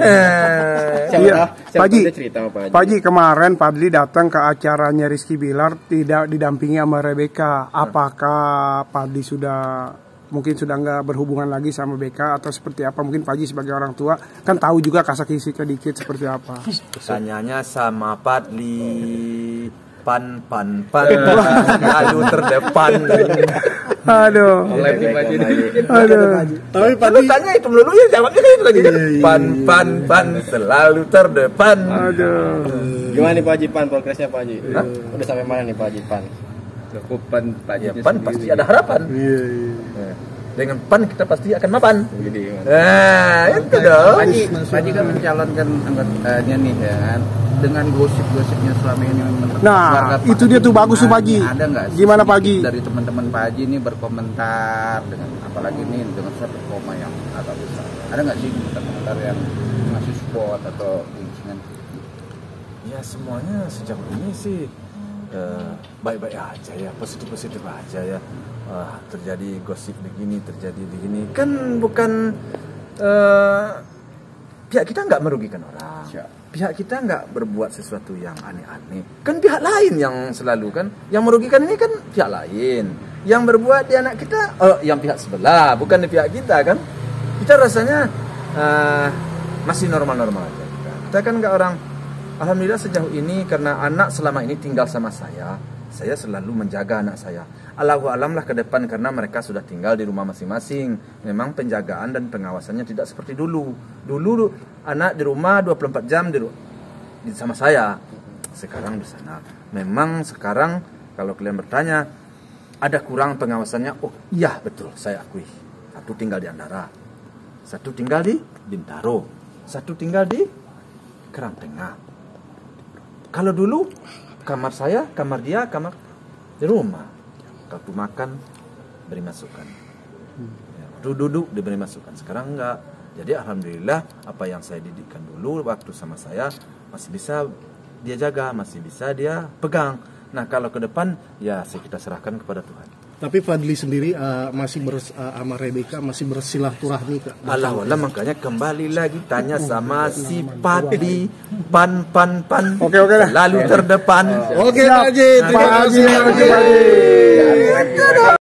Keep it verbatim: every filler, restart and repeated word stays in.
Eh, iya, Pak Haji, Pak Haji kemarin Fadli datang ke acaranya Rizky Bilar tidak didampingi sama Rebecca. Apakah Fadli sudah mungkin sudah nggak berhubungan lagi sama Becca atau seperti apa? Mungkin Pak Haji sebagai orang tua kan tahu juga kasak kisik dikit seperti apa. Tanyanya sama Fadli, pan pan pan lalu terdepan. Aduh. Aduh. Tapi Fadli tanya itu dulu ya, jawabnya itu lagi. Pan pan pan selalu terdepan. Aduh. Gimana nih Pak Haji Pan progresnya Pak Haji? Hah? Udah sampai mana nih Pak Haji Pan? Pan Pak Haji Pan pasti ada harapan. Iya, iya. Dengan pan kita pasti akan mapan. Jadi, nah, itu dong. Pak Haji, Pak Haji kan mencalonkan anggotanya nih ya kan, dengan gosip-gosipnya selama ini. Nah, itu dia tuh bagus tuh Pak Haji. Ada nggak? Gimana Pak Haji? Dari teman-teman Pak Haji ini berkomentar dengan apalagi ini dengan satu koma yang agak besar. Ada nggak sih komentar yang ngasih support atau dengan? Ya semuanya sejauh ini sih baik-baik uh, aja ya, positif-positif aja ya. Uh, terjadi gosip begini, terjadi begini, kan bukan uh, pihak kita nggak merugikan orang, pihak kita nggak berbuat sesuatu yang aneh-aneh, kan pihak lain yang selalu kan yang merugikan ini kan pihak lain, yang berbuat di anak kita, oh yang pihak sebelah, bukan di pihak kita kan, kita rasanya uh, masih normal-normal aja kita, kita kan nggak orang, alhamdulillah sejauh ini karena anak selama ini tinggal sama saya. Saya selalu menjaga anak saya. Allahu alam lah ke depan karena mereka sudah tinggal di rumah masing-masing. Memang penjagaan dan pengawasannya tidak seperti dulu. Dulu anak di rumah dua puluh empat jam di, di sama saya. Sekarang di sana. Memang sekarang kalau kalian bertanya ada kurang pengawasannya. Oh iya betul saya akui. Satu tinggal di Andara. Satu tinggal di Bintaro. Satu tinggal di Kerang Tengah. Kalau dulu kamar saya, kamar dia, kamar di rumah. Waktu makan beri masukan, waktu duduk diberi masukan. Sekarang enggak. Jadi alhamdulillah apa yang saya didikkan dulu waktu sama saya masih bisa dia jaga, masih bisa dia pegang. Nah kalau ke depan ya kita serahkan kepada Tuhan. Tapi Fadli sendiri uh, masih ber, uh, sama Rebecca masih bersilaturahmi ke Allah Allah, makanya kembali lagi tanya sama si Fadli, pan pan pan. Oke oke lah. Lalu terdepan. Oke Pak Haji, terima kasih Pak Haji.